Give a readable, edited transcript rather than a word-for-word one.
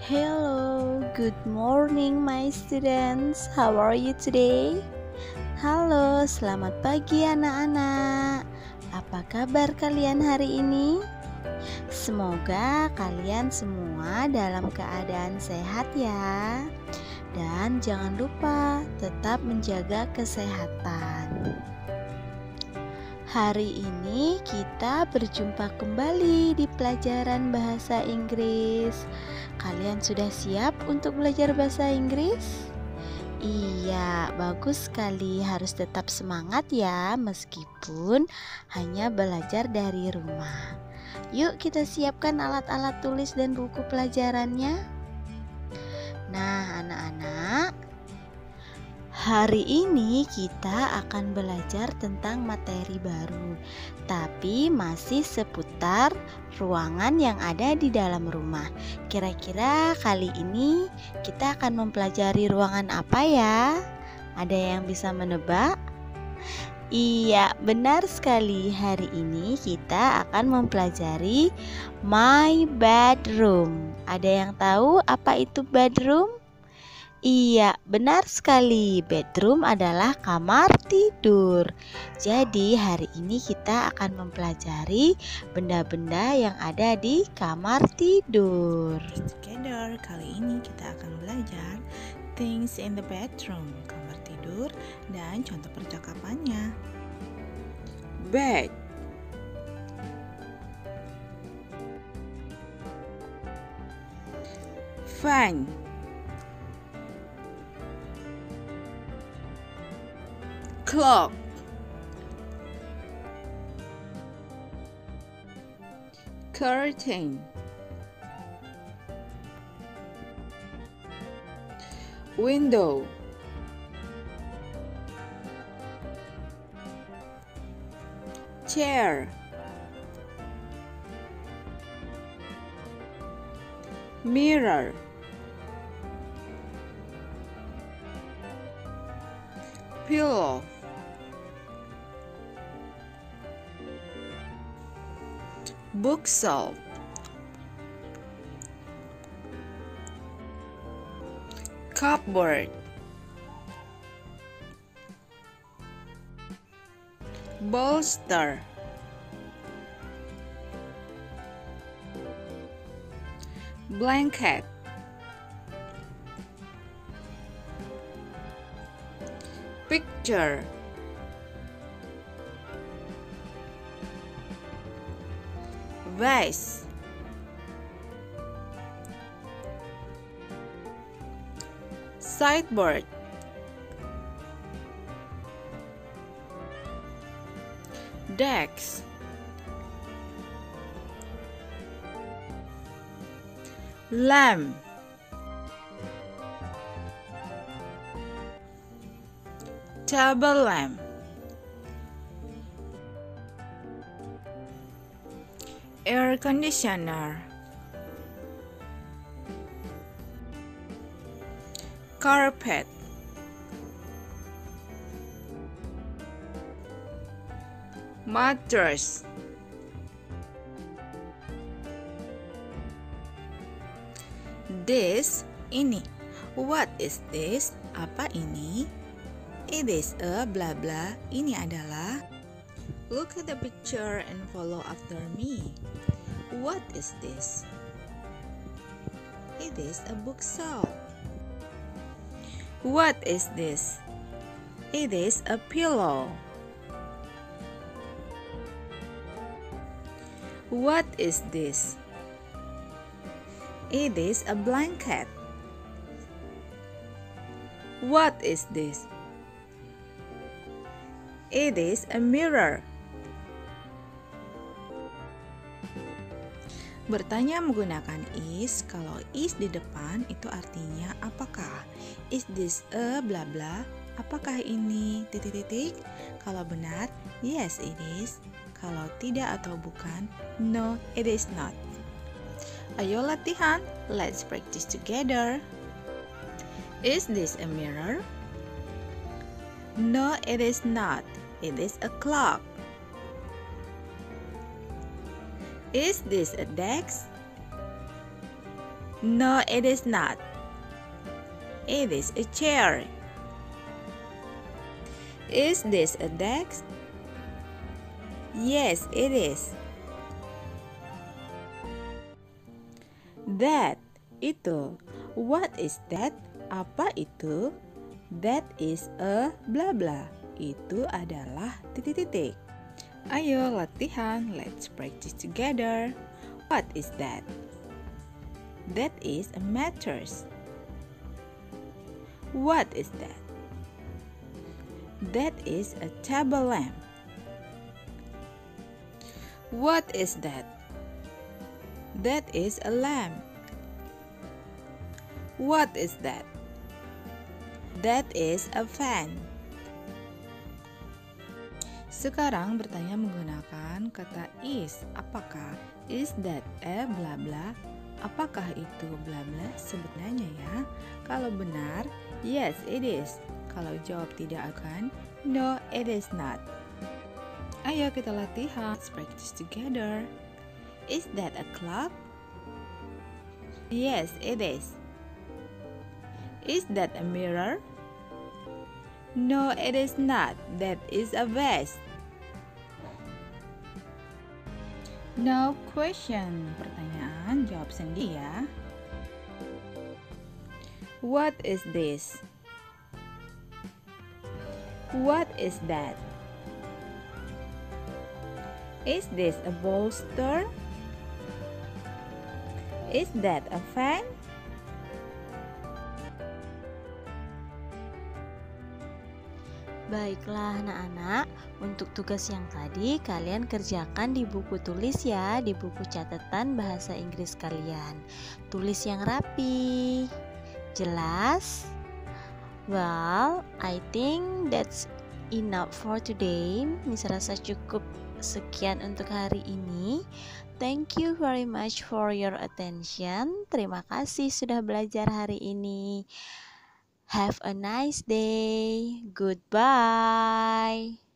Hello, good morning my students. How are you today? Halo, selamat pagi anak-anak. Apa kabar kalian hari ini? Semoga kalian semua dalam keadaan sehat ya. Dan jangan lupa tetap menjaga kesehatan. Hari ini kita berjumpa kembali di pelajaran bahasa Inggris. Kalian sudah siap untuk belajar bahasa Inggris? Iya, bagus sekali. Harus tetap semangat ya, meskipun hanya belajar dari rumah. Yuk kita siapkan alat-alat tulis dan buku pelajarannya. Nah, anak-anak, hari ini kita akan belajar tentang materi baru, tapi masih seputar ruangan yang ada di dalam rumah. Kira-kira kali ini kita akan mempelajari ruangan apa ya? Ada yang bisa menebak? Iya, benar sekali. Hari ini kita akan mempelajari my bedroom. Ada yang tahu apa itu bedroom? Iya, benar sekali. Bedroom adalah kamar tidur. Jadi, hari ini kita akan mempelajari benda-benda yang ada di kamar tidur. Together, kali ini kita akan belajar things in the bedroom, kamar tidur, dan contoh percakapannya. Bed, fan, clock, curtain, window, chair, mirror, pillow, bookshelf, cupboard, bolster, blanket, picture, vase, sideboard, desk, lamp, table lamp, air conditioner, carpet, mattress, this, ini. What is this? Apa ini? It is a blah blah. Ini adalah. Look at the picture and follow after me. What is this? It is a bookshelf. What is this? It is a pillow. What is this? It is a blanket. What is this? It is a mirror. Bertanya menggunakan is, kalau is di depan itu artinya apakah? Is this a bla bla? Apakah ini titik-titik? Kalau benar, yes it is. Kalau tidak atau bukan, no it is not. Ayo latihan, let's practice together. Is this a mirror? No, it is not. It is a clock. Is this a desk? No, it is not. It is a chair. Is this a desk? Yes, it is. That, itu. What is that? Apa itu? That is a bla bla. Itu adalah titik-titik. Ayo latihan, let's practice together. What is that? That is a mattress. What is that? That is a table lamp. What is that? That is a lamp. What is that? That is a fan. Sekarang bertanya menggunakan kata is. Apakah? Is that a bla bla? Apakah itu bla bla? Sebut nanya ya. Kalau benar, yes it is. Kalau jawab tidak akan, no it is not. Ayo kita latihan. Let's practice together. Is that a clock? Yes it is. Is that a mirror? No it is not. That is a vase. Now question. Pertanyaan, jawab sendiri ya. What is this? What is that? Is this a bolster? Is that a fan? Baiklah anak-anak, untuk tugas yang tadi kalian kerjakan di buku tulis ya, di buku catatan bahasa Inggris kalian. Tulis yang rapi, jelas. Well, I think that's enough for today. Miss rasa cukup sekian untuk hari ini. Thank you very much for your attention. Terima kasih sudah belajar hari ini. Have a nice day. Goodbye.